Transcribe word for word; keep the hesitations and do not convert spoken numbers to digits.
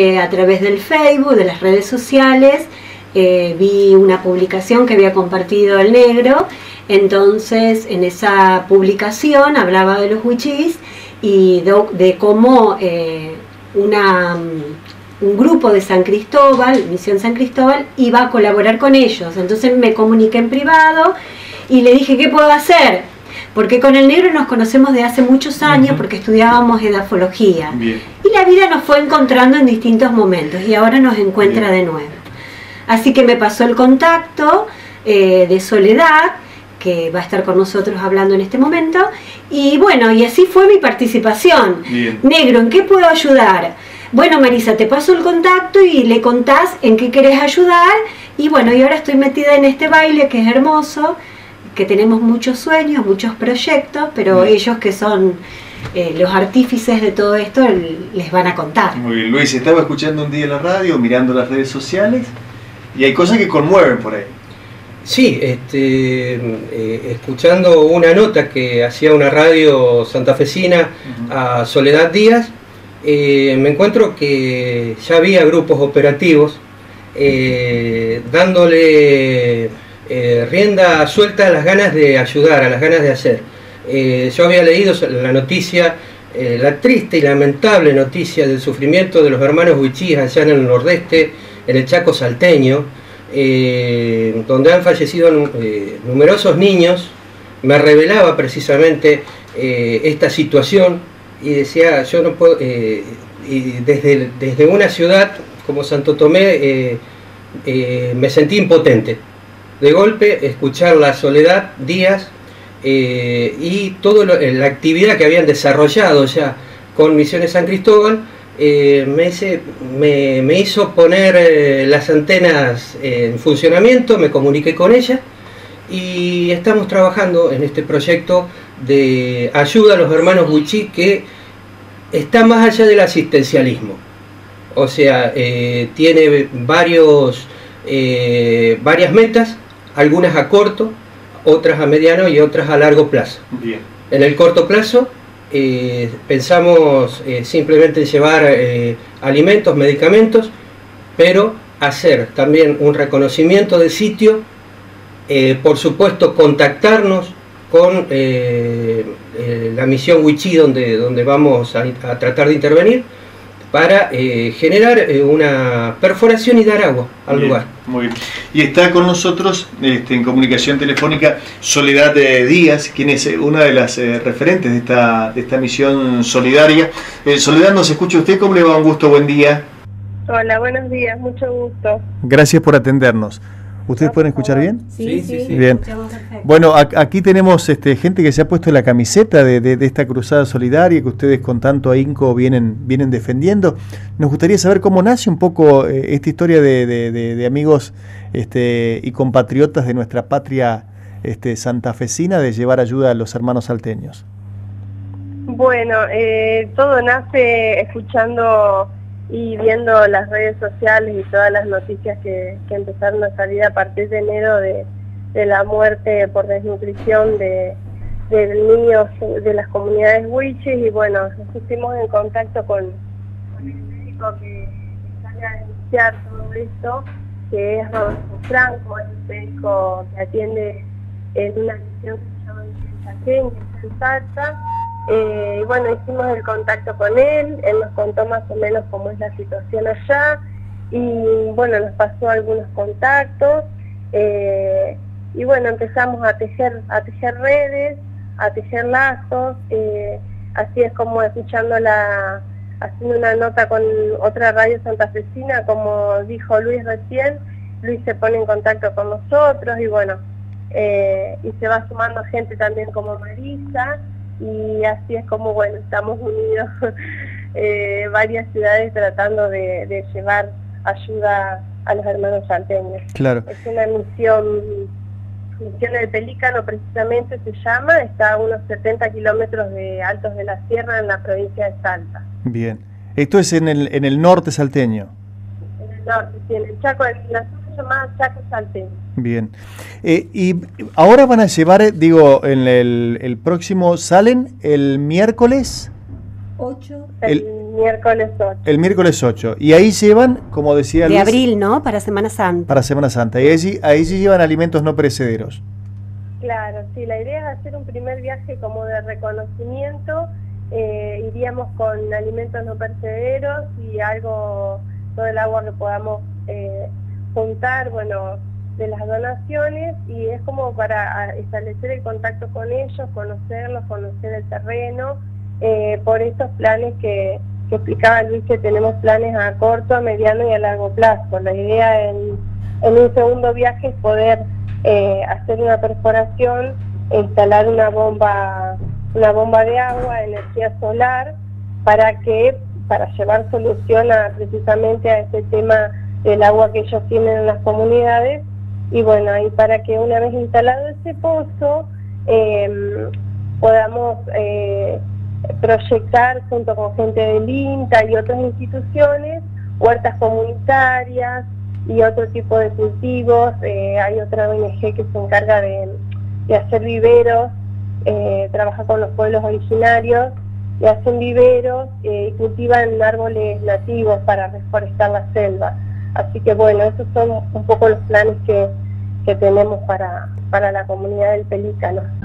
Eh, a través del Facebook, de las redes sociales, eh, vi una publicación que había compartido el negro. Entonces en esa publicación hablaba de los wichís y de, de cómo eh, una, un grupo de San Cristóbal, Misión San Cristóbal, iba a colaborar con ellos. Entonces me comuniqué en privado y le dije, ¿qué puedo hacer? Porque con el negro nos conocemos de hace muchos años, uh-huh. porque estudiábamos edafología. Bien. Y la vida nos fue encontrando en distintos momentos y ahora nos encuentra Bien. de nuevo. Así que me pasó el contacto eh, de Soledad, que va a estar con nosotros hablando en este momento, y bueno, y así fue mi participación. Bien. Negro, ¿en qué puedo ayudar? Bueno, Marisa, te paso el contacto y le contás en qué querés ayudar, y bueno, y ahora estoy metida en este baile que es hermoso, que tenemos muchos sueños, muchos proyectos, pero Bien. ellos que son eh, los artífices de todo esto les van a contar. Muy bien, Luis, estaba escuchando un día en la radio, mirando las redes sociales, y hay cosas que conmueven por ahí. Sí, este, eh, escuchando una nota que hacía una radio santafesina uh-huh. a Soledad Díaz, eh, me encuentro que ya había grupos operativos eh, dándole eh, rienda suelta a las ganas de ayudar, a las ganas de hacer. Eh, yo había leído la noticia, eh, la triste y lamentable noticia del sufrimiento de los hermanos wichís allá en el nordeste, en el Chaco salteño, Eh, donde han fallecido eh, numerosos niños. Me revelaba precisamente eh, esta situación y decía, yo no puedo, eh, y desde, desde una ciudad como Santo Tomé eh, eh, me sentí impotente. De golpe escuchar la Soledad Díaz eh, y toda la actividad que habían desarrollado ya con Misiones San Cristóbal, Eh, me, hice, me, me hizo poner eh, las antenas en funcionamiento, me comuniqué con ella y estamos trabajando en este proyecto de ayuda a los hermanos wichí que está más allá del asistencialismo. O sea, eh, tiene varios, eh, varias metas, algunas a corto, otras a mediano y otras a largo plazo. Bien. En el corto plazo, Eh, pensamos eh, simplemente llevar eh, alimentos, medicamentos, pero hacer también un reconocimiento del sitio, eh, por supuesto contactarnos con eh, eh, la misión wichí donde, donde vamos a, a tratar de intervenir para eh, generar eh, una perforación y dar agua al bien, lugar. Muy bien. Y está con nosotros este, en comunicación telefónica Soledad eh, Díaz, quien es una de las eh, referentes de esta, de esta misión solidaria. Eh, Soledad, ¿nos escucha usted? ¿Cómo le va? Un gusto, buen día. Hola, buenos días, mucho gusto. Gracias por atendernos. ¿Ustedes pueden escuchar bien? Sí, sí, sí. Bien. Bueno, a, aquí tenemos este, gente que se ha puesto la camiseta de, de, de esta cruzada solidaria que ustedes con tanto ahínco vienen, vienen defendiendo. Nos gustaría saber cómo nace un poco eh, esta historia de, de, de, de amigos este, y compatriotas de nuestra patria este, santafesina de llevar ayuda a los hermanos salteños. Bueno, eh, todo nace escuchando y viendo las redes sociales y todas las noticias que, que empezaron a salir a partir de enero de, de la muerte por desnutrición de, de niños de las comunidades wichís, y bueno, nos pusimos en contacto con, con el médico que sale a denunciar todo esto, que es Rodolfo Franco, es un médico que atiende en una misión que se llama Misión Chaqueña, en Salta. Eh, y bueno, hicimos el contacto con él, él nos contó más o menos cómo es la situación allá, y bueno, nos pasó algunos contactos, eh, y bueno, empezamos a tejer, a tejer redes, a tejer lazos, eh, así es como escuchando la, haciendo una nota con otra radio santafesina, como dijo Luis recién, Luis se pone en contacto con nosotros, y bueno, eh, y se va sumando gente también como Marisa, y así es como, bueno, estamos unidos eh, varias ciudades tratando de, de llevar ayuda a los hermanos salteños. Claro. Es una misión, misión del Pelícano precisamente se llama, está a unos setenta kilómetros de Altos de la Sierra en la provincia de Salta. Bien. Esto es en el, en el norte salteño. En el norte, sí, en el Chaco, en la zona llamada Chaco salteño. Bien. Eh, y ahora van a llevar, digo, en el, el próximo, ¿salen el miércoles? ocho. El, el miércoles ocho. El miércoles ocho. Y ahí llevan, como decía De Luis, abril, ¿no? Para Semana Santa. Para Semana Santa. Y allí, ahí sí llevan alimentos no perecederos. Claro, sí, la idea es hacer un primer viaje como de reconocimiento. Eh, iríamos con alimentos no perecederos y algo, todo el agua que podamos eh, juntar, bueno, de las donaciones, y es como para establecer el contacto con ellos, conocerlos, conocer el terreno, eh, por estos planes que, que explicaba Luis, que tenemos planes a corto, a mediano y a largo plazo. La idea en, en un segundo viaje es poder eh, hacer una perforación, instalar una bomba, una bomba de agua de energía solar, para que, para llevar solución a, precisamente a ese tema del agua que ellos tienen en las comunidades. Y bueno, y para que una vez instalado ese pozo, eh, podamos eh, proyectar junto con gente del INTA y otras instituciones, huertas comunitarias y otro tipo de cultivos. Eh, hay otra O N G que se encarga de, de hacer viveros, eh, trabaja con los pueblos originarios, y hacen viveros eh, y cultivan árboles nativos para reforestar la selva. Así que bueno, esos son un poco los planes que, que tenemos para, para la comunidad del Pelícano.